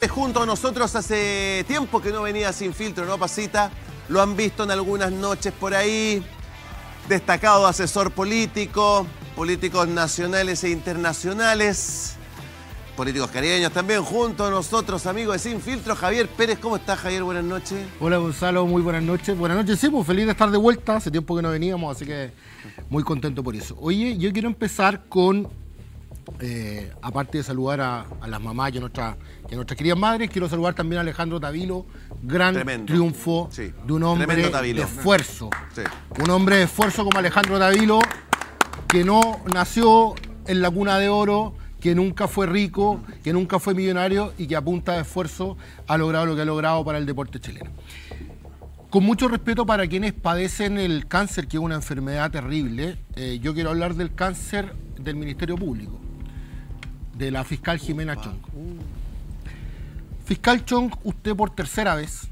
Pérez junto a nosotros. Hace tiempo que no venía Sin Filtro, ¿no, Pasita? Lo han visto en algunas noches por ahí. Destacado asesor político, políticos nacionales e internacionales, políticos caribeños también junto a nosotros, amigos de Sin Filtro. Javier Pérez, ¿cómo estás, Javier? Buenas noches. Hola, Gonzalo, muy buenas noches. Buenas noches, sí, pues feliz de estar de vuelta. Hace tiempo que no veníamos, así que muy contento por eso. Oye, yo quiero empezar con, aparte de saludar a las mamás y a nuestras queridas madres, quiero saludar también a Alejandro Tavilo, gran triunfo de un hombre de esfuerzo. Sí. Un hombre de esfuerzo como Alejandro Tavilo, que no nació en la cuna de oro, que nunca fue rico, que nunca fue millonario y que a punta de esfuerzo ha logrado lo que ha logrado para el deporte chileno. Con mucho respeto para quienes padecen el cáncer, que es una enfermedad terrible, yo quiero hablar del cáncer del Ministerio Público, de la fiscal Jimena Chong. Fiscal Chong, usted por tercera vez,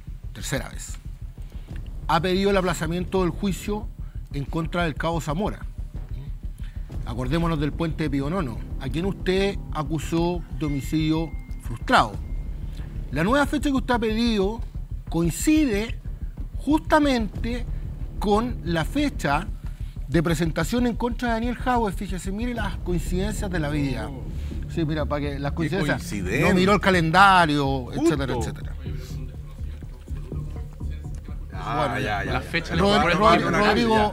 ha pedido el aplazamiento del juicio en contra del cabo Zamora. Acordémonos del puente de Pío Nono, a quien usted acusó de homicidio frustrado. La nueva fecha que usted ha pedido coincide justamente con la fecha de presentación en contra de Daniel Jadwe. Fíjese, mire las coincidencias de la vida. Sí, mira, para que las coincidencias. No miró el calendario, etcétera, etcétera. Bueno, la fecha Rodrigo,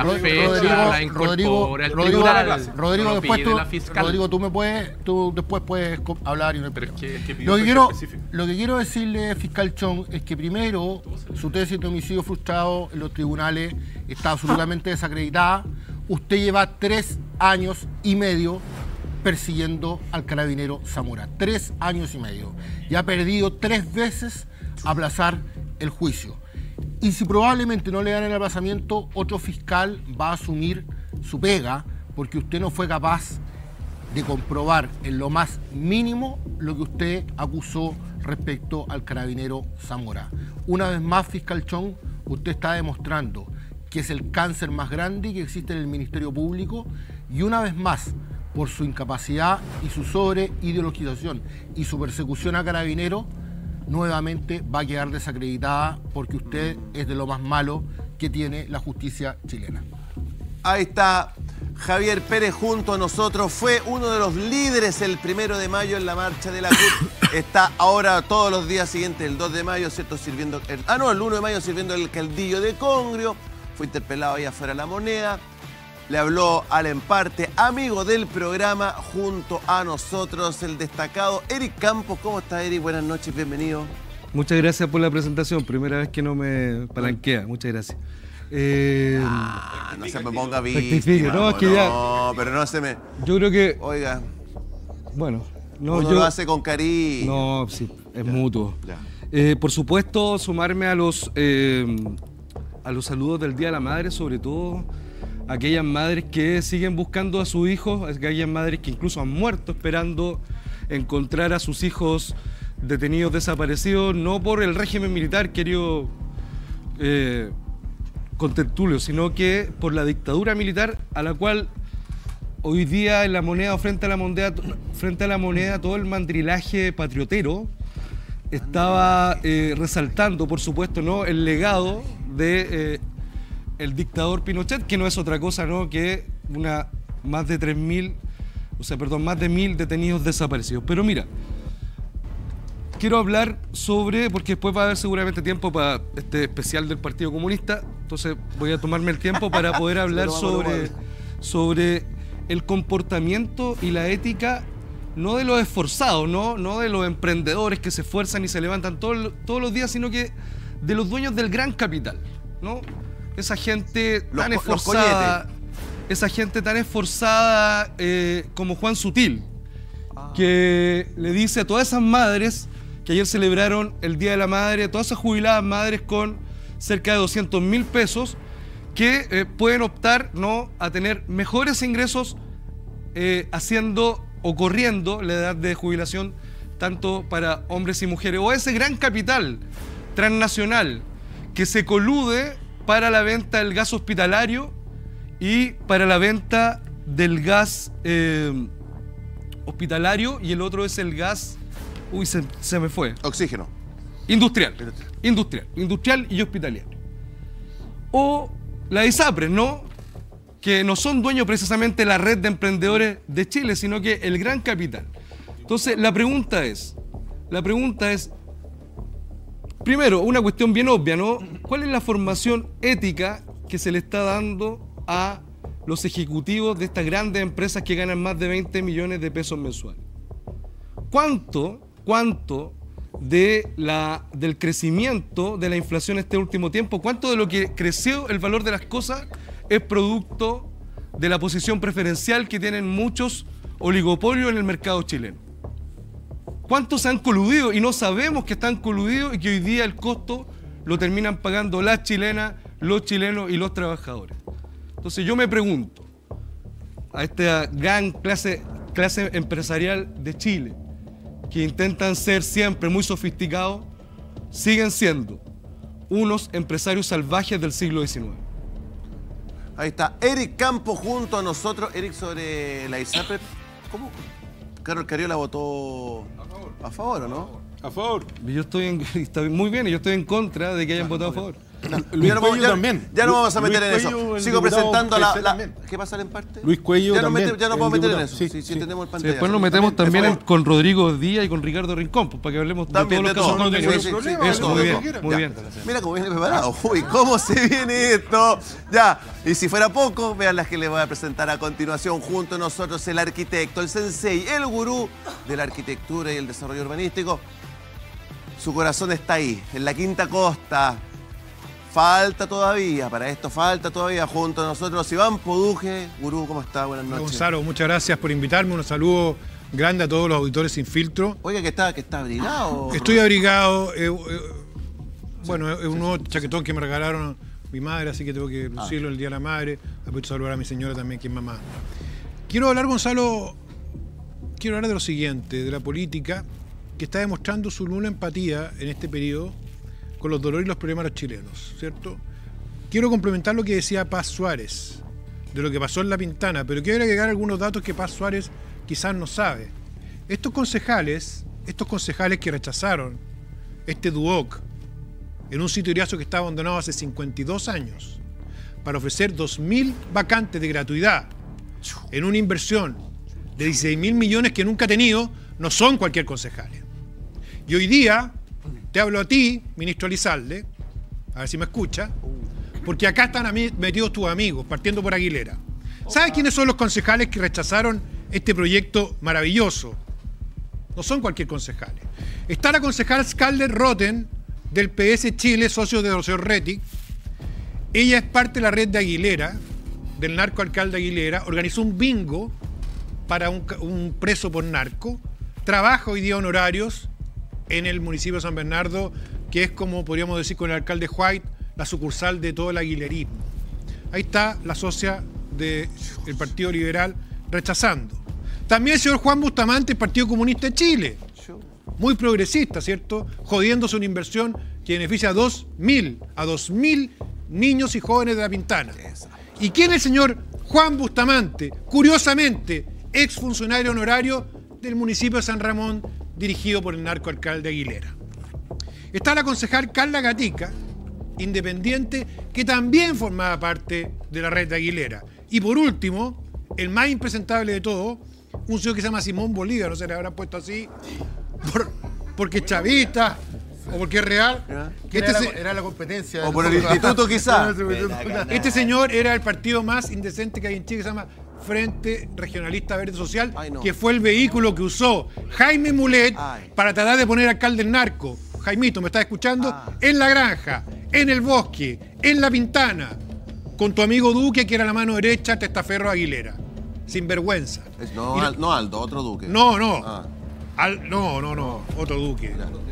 tú después puedes hablar y no hay problema. Lo que quiero decirle, fiscal Chong, es que primero su tesis de homicidio frustrado en los tribunales está absolutamente desacreditada. Usted lleva 3 años y medio persiguiendo al carabinero Zamora. 3 años y medio. Y ha perdido 3 veces aplazar el juicio. Y si probablemente no le dan el aplazamiento, otro fiscal va a asumir su pega, porque usted no fue capaz de comprobar en lo más mínimo lo que usted acusó respecto al carabinero Zamora. Una vez más, fiscal Chong, usted está demostrando que es el cáncer más grande que existe en el Ministerio Público, y una vez más, por su incapacidad y su sobreideologización y su persecución a carabineros, nuevamente va a quedar desacreditada, porque usted es de lo más malo que tiene la justicia chilena. Ahí está Javier Pérez junto a nosotros. Fue uno de los líderes el 1 de mayo en la marcha de la CUT. Está ahora todos los días siguientes, el 2 de mayo, ¿cierto? Sirviendo el 1 de mayo sirviendo el caldillo de Congrio. Fue interpelado ahí afuera de La Moneda. Le habló al Emparte, amigo del programa, junto a nosotros, el destacado Eric Campos. ¿Cómo está, Eric? Buenas noches, bienvenido. Muchas gracias por la presentación. Primera vez que no me palanquea. Muchas gracias. No se me ponga víctima. No, es que ya... No, pero no se me... Yo creo que... Oiga. Bueno, no, uno lo hace con cariño. No, sí, es mutuo. Por supuesto, sumarme a los saludos del Día de la Madre, sobre todo aquellas madres que siguen buscando a sus hijos, aquellas madres que incluso han muerto esperando encontrar a sus hijos detenidos, desaparecidos, no por el régimen militar, querido contertulio, sino que por la dictadura militar a la cual hoy día en La Moneda, frente a la moneda, todo el mandrilaje patriotero estaba resaltando, por supuesto, ¿no?, el legado de el dictador Pinochet, que no es otra cosa, ¿no?, que más de 1.000 detenidos desaparecidos. Pero mira, quiero hablar sobre, porque después va a haber seguramente tiempo para este especial del Partido Comunista, entonces voy a tomarme el tiempo para poder hablar sobre el comportamiento y la ética, no de los esforzados, no de los emprendedores que se esfuerzan y se levantan todos los días, sino que de los dueños del gran capital, ¿no? Esa gente tan esforzada, como Juan Sutil, que le dice a todas esas madres que ayer celebraron el Día de la Madre, a todas esas jubiladas madres con cerca de 200.000 pesos, que pueden optar, ¿no?, a tener mejores ingresos haciendo o corriendo la edad de jubilación, tanto para hombres y mujeres, o ese gran capital transnacional que se colude para la venta del gas hospitalario y para la venta del gas hospitalario, y el otro es el gas Uy, se me fue. Oxígeno. Industrial y hospitalario. O la ISAPRES, ¿no? Que no son dueños precisamente de la red de emprendedores de Chile, sino que el gran capital. Entonces, la pregunta es, primero, una cuestión bien obvia, ¿no? ¿Cuál es la formación ética que se le está dando a los ejecutivos de estas grandes empresas que ganan más de 20 millones de pesos mensuales? ¿Cuánto del crecimiento de la inflación este último tiempo, cuánto de lo que creció el valor de las cosas es producto de la posición preferencial que tienen muchos oligopolios en el mercado chileno? ¿Cuántos se han coludido y no sabemos que están coludidos y que hoy día el costo lo terminan pagando las chilenas, los chilenos y los trabajadores? Entonces yo me pregunto a esta gran clase empresarial de Chile, que intentan ser siempre muy sofisticados, siguen siendo unos empresarios salvajes del siglo XIX. Ahí está Eric Campos junto a nosotros. Eric, sobre la ISAPRES, ¿cómo? Carol Cariola votó a favor, ¿o no? A favor. Está muy bien, y yo estoy en contra de que hayan votado a favor. Luis Cuello también. Ya no vamos a meter en eso. Cuello, Sigo presentando la... ¿Qué pasa en parte? Luis Cuello también. Ya no podemos meter en eso. Sí, tenemos el pantalla. Después nos metemos también con Rodrigo Díaz y con Ricardo Rincón, para que hablemos también de todos los casos. Eso, muy bien. Mira cómo viene preparado. Uy, ¿cómo se viene esto? Ya, y si fuera poco, vean las que les voy a presentar a continuación. Junto a nosotros el arquitecto, el sensei, el gurú de la arquitectura y el desarrollo urbanístico. Su corazón está ahí, en la Quinta Costa. Falta todavía, para esto falta todavía. Junto a nosotros Iván Poduje. Gurú, ¿cómo está? Buenas noches. Gonzalo, muchas gracias por invitarme. Un saludo grande a todos los auditores sin filtro. Oiga, que está abrigado. Estoy abrigado. Bueno, es un nuevo chaquetón que me regalaron mi madre, así que tengo que lucirlo el Día de la Madre. Aprovecho a saludar a mi señora también, que es mamá. Quiero hablar, Gonzalo, de lo siguiente, de la política, que está demostrando su nula empatía en este periodo con los dolores y los problemas de los chilenos, ¿cierto? Quiero complementar lo que decía Paz Suárez, de lo que pasó en La Pintana, pero quiero agregar algunos datos que Paz Suárez quizás no sabe. Estos concejales que rechazaron este DUOC en un sitio iriazo que estaba abandonado hace 52 años, para ofrecer 2.000 vacantes de gratuidad en una inversión de 16.000 millones que nunca ha tenido, no son cualquier concejales. Y hoy día te hablo a ti, ministro Elizalde, a ver si me escucha, porque acá están metidos tus amigos, partiendo por Aguilera. ¿Sabes quiénes son los concejales que rechazaron este proyecto maravilloso? No son cualquier concejales. Está la concejal Scarlett Rotten, del PS Chile, socio de Rocío Rettig. Ella es parte de la red de Aguilera, del narcoalcalde Aguilera. Organizó un bingo para un preso por narco. Trabaja hoy día honorarios en el municipio de San Bernardo, que es, como podríamos decir con el alcalde White, la sucursal de todo el aguilerismo. Ahí está la socia del Partido Liberal rechazando. También el señor Juan Bustamante, el Partido Comunista de Chile, muy progresista, ¿cierto? Jodiéndose una inversión que beneficia a 2.000 niños y jóvenes de La Pintana. ¿Y quién es el señor Juan Bustamante? Curiosamente, exfuncionario honorario del municipio de San Ramón, dirigido por el narcoalcalde Aguilera. Está la concejal Carla Gatica, independiente, que también formaba parte de la red de Aguilera. Y por último, el más impresentable de todo, un señor que se llama Simón Bolívar, no se le habrá puesto así, porque es chavista, o porque es real. Que era la competencia. O por el instituto quizás. Este señor era el partido más indecente que hay en Chile, que se llama Frente Regionalista Verde Social, que fue el vehículo que usó Jaime Mulet para tratar de poner alcalde del narco. Jaimito, ¿me estás escuchando? En La Granja, en El Bosque, en La Pintana, con tu amigo Duque, que era la mano derecha, Testaferro Aguilera. Sin vergüenza. No, Aldo, otro Duque. No. Otro Duque.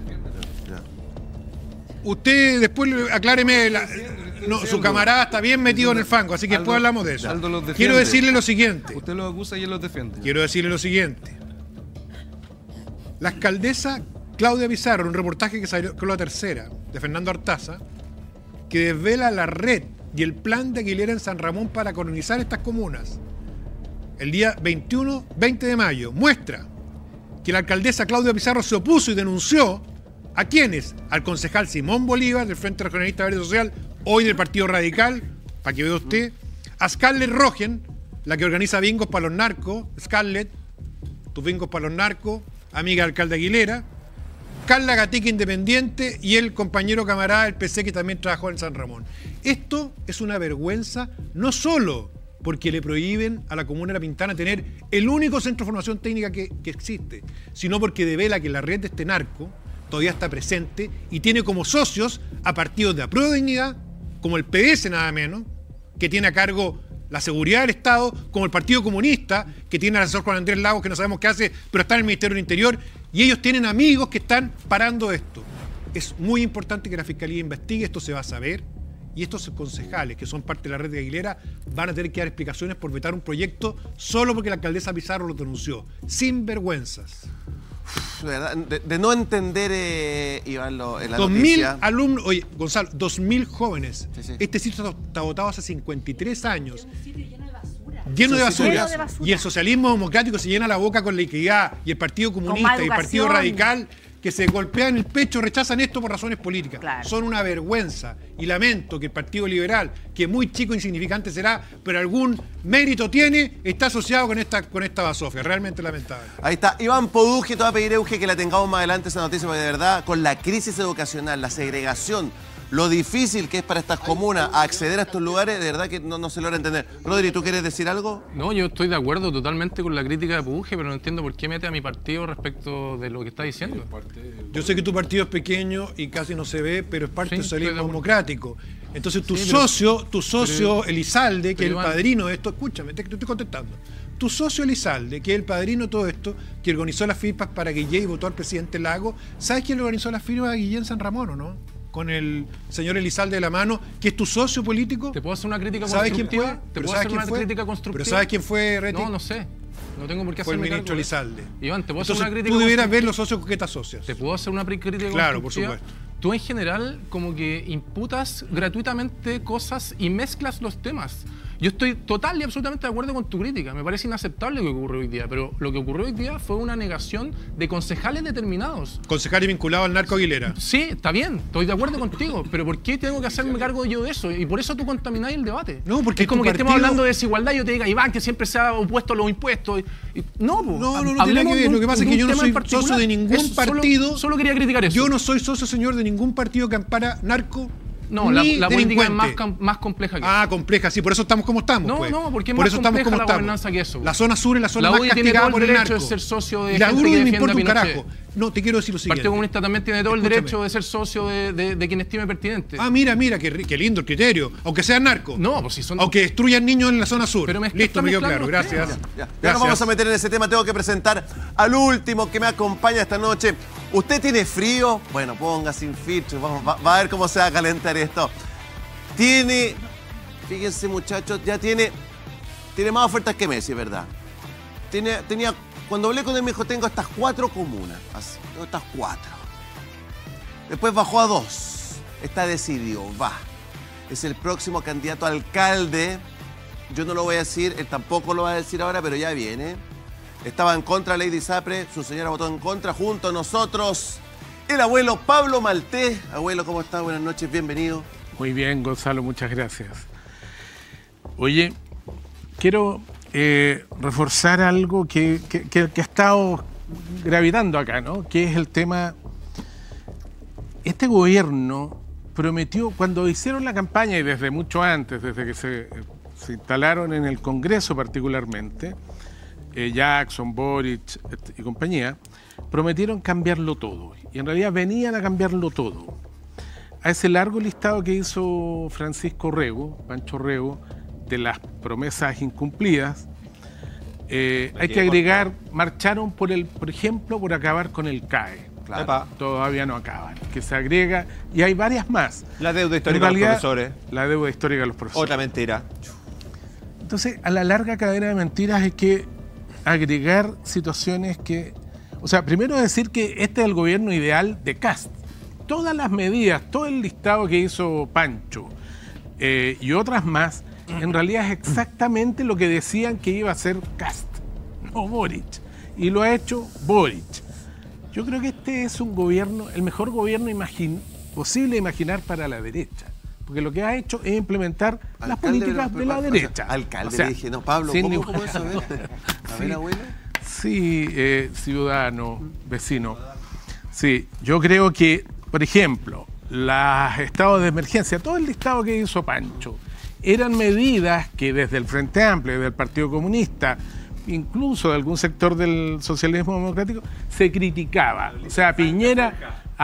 Usted después acláreme, su camarada está bien metido en el fango, así que después hablamos de eso. Quiero decirle lo siguiente. Usted los acusa y él los defiende. Quiero decirle lo siguiente. La alcaldesa Claudia Pizarro, en un reportaje que salió con La Tercera, de Fernando Artaza, que desvela la red y el plan de Aguilera en San Ramón para colonizar estas comunas, el día 20 de mayo, muestra que la alcaldesa Claudia Pizarro se opuso y denunció ¿a quiénes? Al concejal Simón Bolívar, del Frente Regionalista Verde Social, hoy del Partido Radical, para que vea usted, a Scarlett Rogen, la que organiza bingos para los narcos, Scarlett, tus bingos para los narcos, amiga del alcalde Aguilera, Carla Gatica Independiente y el compañero camarada del PC que también trabajó en San Ramón. Esto es una vergüenza, no solo porque le prohíben a la comuna de La Pintana tener el único centro de formación técnica que existe, sino porque devela que la red de este narco todavía está presente y tiene como socios a partidos de Apruebo Dignidad, como el PS nada menos, que tiene a cargo la seguridad del Estado, como el Partido Comunista, que tiene al asesor Juan Andrés Lagos, que no sabemos qué hace, pero está en el Ministerio del Interior, y ellos tienen amigos que están parando esto. Es muy importante que la Fiscalía investigue, esto se va a saber, y estos concejales, que son parte de la red de Aguilera, van a tener que dar explicaciones por vetar un proyecto solo porque la alcaldesa Pizarro lo denunció. Sin vergüenzas. De no entender, Iván, en la 2000 alumnos, oye, Gonzalo, 2000 jóvenes. Sí. Este sitio está votado hace 53 años. Lleno de basura. Y el socialismo democrático se llena la boca con la equidad. Y el Partido Comunista y el Partido Radical, que se golpean el pecho, rechazan esto por razones políticas. Claro. Son una vergüenza. Y lamento que el Partido Liberal, que muy chico e insignificante será, pero algún mérito tiene, está asociado con esta basofia. Realmente lamentable. Ahí está. Iván Poduje, te voy a pedir, Euge, que la tengamos más adelante esa noticia, porque de verdad, con la crisis educacional, la segregación, lo difícil que es para estas comunas acceder a estos lugares, de verdad que no se logra entender. Rodri, ¿tú quieres decir algo? No, yo estoy de acuerdo totalmente con la crítica de Poduje, pero no entiendo por qué mete a mi partido respecto de lo que está diciendo. Yo sé que tu partido es pequeño y casi no se ve, pero es parte del socialismo democrático. Entonces tu socio Elizalde, que es el padrino de esto, escúchame, te estoy contestando. Tu socio Elizalde, que es el padrino de todo esto, que organizó las firmas para Guillén y votó al presidente Lago, ¿sabes quién le organizó las firmas a Guillén San Ramón o no? Con el señor Elizalde de la mano, que es tu socio político. ¿Te puedo hacer una crítica ¿Sabes constructiva? quién fue? ¿Te puedo hacer una crítica constructiva? ¿Pero sabes quién fue, Reti? No sé. No tengo por qué Fue el hacerme ministro cargo de Elizalde. Iván, ¿te puedo Entonces, hacer una crítica tú debieras constructiva? ver los socios con qué estás socios. ¿Te puedo hacer una crítica Claro, por constructiva? supuesto. Tú en general como que imputas gratuitamente cosas y mezclas los temas. Yo estoy total y absolutamente de acuerdo con tu crítica. Me parece inaceptable lo que ocurrió hoy día, pero lo que ocurrió hoy día fue una negación de concejales determinados. Concejales vinculados al narco Aguilera. Sí, está bien, estoy de acuerdo contigo, pero ¿por qué tengo que hacerme cargo yo de eso? Y por eso tú contamináis el debate. No, porque es como tu que estemos partido- hablando de desigualdad y yo te diga, Iván, que siempre se ha opuesto a los impuestos. No, pues, No tiene nada que ver. Lo que pasa es que yo no soy socio de ningún partido. Solo quería criticar eso. Yo no soy socio, señor, de ningún partido que ampara narco. No, ni la política es delincuente. más compleja que Ah, compleja, sí, por eso estamos como estamos. No, pues. no, porque es por más eso estamos compleja como la estamos. gobernanza que eso. La zona sur es la zona La más UDI tiene castigada todo por el el derecho narco. de ser socio de Y la gente UDI que me defiende importa a un Pinochet. carajo. No, te quiero decir lo El siguiente. Partido Comunista también tiene todo el Escúchame. derecho de ser socio de quien estime pertinente. Ah, mira, qué lindo el criterio. Aunque sean narcos. No, pues si son... Aunque destruyan niños en la zona sur. Pero Listo, me quedó mezclando claro. los Gracias. temas. Ya Gracias. nos vamos a meter en ese tema. Tengo que presentar al último que me acompaña esta noche. ¿Usted tiene frío? Bueno, ponga sin filtro. Va a ver cómo se va a calentar esto. Fíjense, muchachos, ya tiene más ofertas que Messi, ¿verdad? Cuando hablé con él me dijo, tengo estas 4 comunas. Así, tengo estas 4. Después bajó a 2. Está decidido, va. Es el próximo candidato a alcalde. Yo no lo voy a decir, él tampoco lo va a decir ahora, pero ya viene. Estaba en contra de Lady Sapre, su señora votó en contra, junto a nosotros, el abuelo Pablo Maltés. Abuelo, ¿cómo está? Buenas noches, bienvenido. Muy bien, Gonzalo, muchas gracias. Oye, quiero reforzar algo que ha estado gravitando acá, ¿no? Que es el tema. Este gobierno prometió, cuando hicieron la campaña y desde mucho antes, desde que se instalaron en el Congreso particularmente, Jackson, Boric y compañía, prometieron cambiarlo todo. Y en realidad venían a cambiarlo todo. A ese largo listado que hizo Francisco Rego, Pancho Rego, de las promesas incumplidas, hay que agregar, marcharon por ejemplo, por acabar con el CAE. Claro. Todavía no acaban, que se agrega, y hay varias más. La deuda histórica de los profesores. La deuda histórica de los profesores. Otra mentira. Entonces, a la larga cadena de mentiras hay que agregar situaciones que... O sea, primero decir que este es el gobierno ideal de Kast. Todas las medidas, todo el listado que hizo Pancho y otras más, en realidad es exactamente lo que decían que iba a hacer Kast, no Boric. y lo ha hecho Boric. Yo creo que este es un gobierno, el mejor gobierno posible imaginar para la derecha. Porque lo que ha hecho es implementar las políticas de la derecha. Alcalde, le dije, no, Pablo, ¿cómo eso? A ver, abuelo. Sí, ciudadano, vecino. Sí, yo creo que, por ejemplo, los estados de emergencia, todo el listado que hizo Pancho, eran medidas que desde el Frente Amplio, desde el Partido Comunista, incluso de algún sector del socialismo democrático, se criticaba. O sea, a Piñera,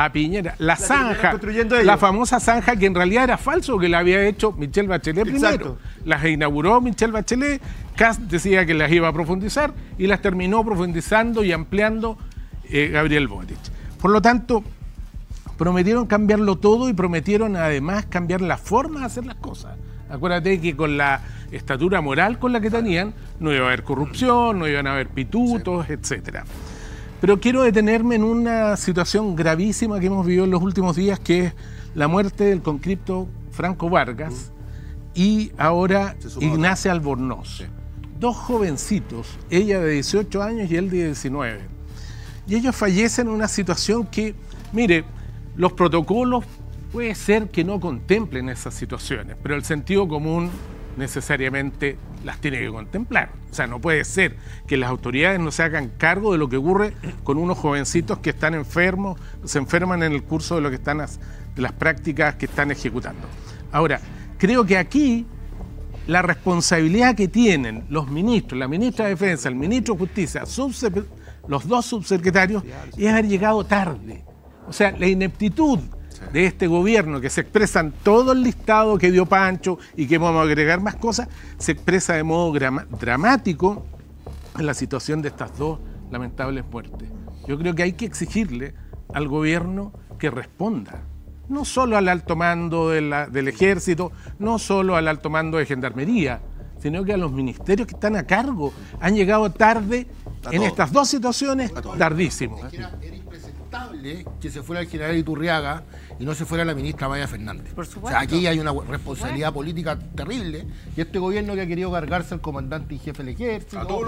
la zanja, la famosa zanja que en realidad era falso, que la había hecho Michelle Bachelet primero. Las inauguró Michelle Bachelet, Kast decía que las iba a profundizar y las terminó profundizando y ampliando Gabriel Boric. Por lo tanto, prometieron cambiarlo todo y prometieron además cambiar la forma de hacer las cosas. Acuérdate que con la estatura moral con la que tenían, no iba a haber corrupción, no iban a haber pitutos, etcétera. Pero quiero detenerme en una situación gravísima que hemos vivido en los últimos días, que es la muerte del conscripto Franco Vargas y ahora Ignacia Albornoz. Dos jovencitos, ella de 18 años y él de 19. Y ellos fallecen en una situación que, mire, los protocolos puede ser que no contemplen esas situaciones, pero el sentido común necesariamente las tiene que contemplar. O sea, no puede ser que las autoridades no se hagan cargo de lo que ocurre con unos jovencitos que están enfermos, se enferman en el curso de lo que están de las prácticas que están ejecutando. Ahora, creo que aquí la responsabilidad que tienen los ministros, la ministra de Defensa, el ministro de Justicia, los dos subsecretarios, es haber llegado tarde. O sea, la ineptitud de este gobierno, que se expresa en todo el listado que dio Pancho y que vamos a agregar más cosas, se expresa de modo dramático en la situación de estas dos lamentables muertes. Yo creo que hay que exigirle al gobierno que responda, no solo al alto mando del ejército, no solo al alto mando de gendarmería, sino que a los ministerios que están a cargo. Han llegado tarde en estas dos situaciones, tardísimo. Era impresentable que se fuera el general Iturriaga y no se fuera la ministra Maya Fernández. Por supuesto. O sea, aquí hay una responsabilidad política terrible, y este gobierno que ha querido cargarse al comandante y jefe del ejército,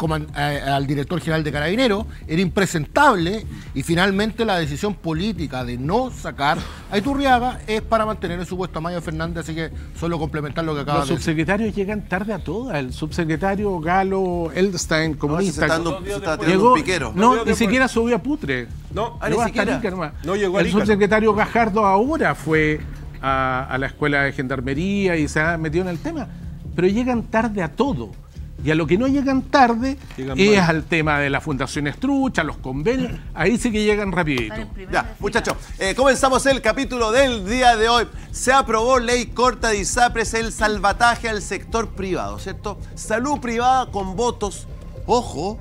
al director general de Carabineros, era impresentable, y finalmente la decisión política de no sacar a Iturriaga es para mantener en su puesto a Maya Fernández, así que solo complementar lo que acaba de decir. Los subsecretarios llegan tarde a todas. El subsecretario Galo Eldstein, comunista, llegó, piquero. No, ni siquiera subió a Putre. No, ni siquiera. No llegó a el subsecretario Gajardo ahora fue a la escuela de gendarmería y se ha metido en el tema, pero llegan tarde a todo. Y a lo que no llegan tarde es al tema de la Fundación Estrucha, los convenios, ahí sí que llegan rapidito. Ya, muchachos, comenzamos el capítulo del día de hoy. Se aprobó ley corta de ISAPRES, el salvataje al sector privado, ¿cierto? Salud privada con votos, ojo,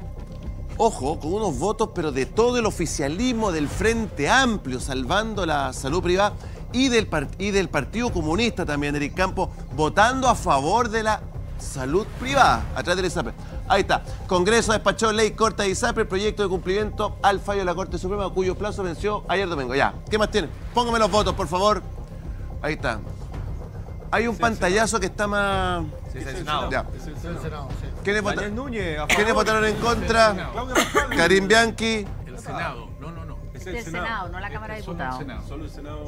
con unos votos, pero de todo el oficialismo del Frente Amplio, salvando la salud privada, y del Partido Comunista también, Eric Campos, votando a favor de la salud privada, atrás del ISAPRES. Ahí está. Congreso despachó ley corta de ISAPRES, proyecto de cumplimiento al fallo de la Corte Suprema, cuyo plazo venció ayer domingo. Ya, ¿qué más tiene? Póngame los votos, por favor. Ahí está. Hay un pantallazo que está más... Sí, es el Senado. Ya. Es el Senado. ¿Quiénes votaron en contra? Karim Bianchi. El Senado. No. Es el Senado, no la Cámara de Diputados. Solo el Senado.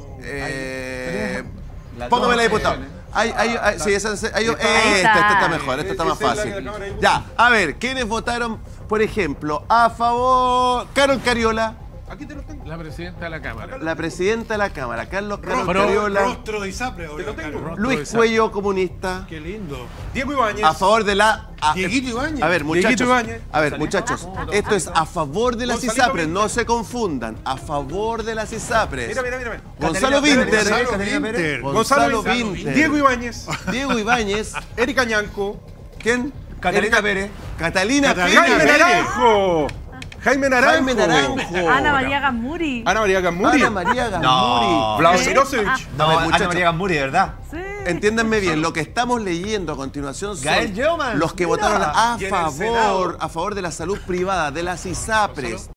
Póngame la diputada. Sí, esta está mejor, esta está más fácil. Ya, a ver, ¿quiénes votaron, por ejemplo, a favor? Carol Cariola. Aquí te lo tengo. La presidenta de la Cámara. La presidenta de la Cámara, Carol Cariola. Rostro de ISAPRES. Te lo tengo. Luis Cuello, comunista. Qué lindo. Diego Ibáñez. A favor de la... Dieguito Ibáñez. A ver, muchachos, esto es a favor de las ISAPRES, no se confundan. A favor de las ISAPRES. Mira. Gonzalo Vinter. Gonzalo Vinter. Diego Ibáñez. Erika Ñanco. ¿Quién? Catalina Pérez. Catalina Pérez. Jaime Naranjo. Ana María Gamuri. No. Vlado Sirosevich. No, Ana María Gamuri, ¿verdad? Sí. Entiéndanme bien, lo que estamos leyendo a continuación son los que votaron a favor de la salud privada, de las ISAPRES.